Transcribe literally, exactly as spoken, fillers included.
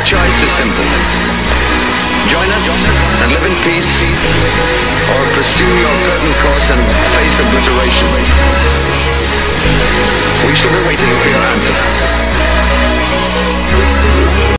choice is simple. Join us and live in peace, or pursue your present course and face obliteration. We shall be waiting for your answer.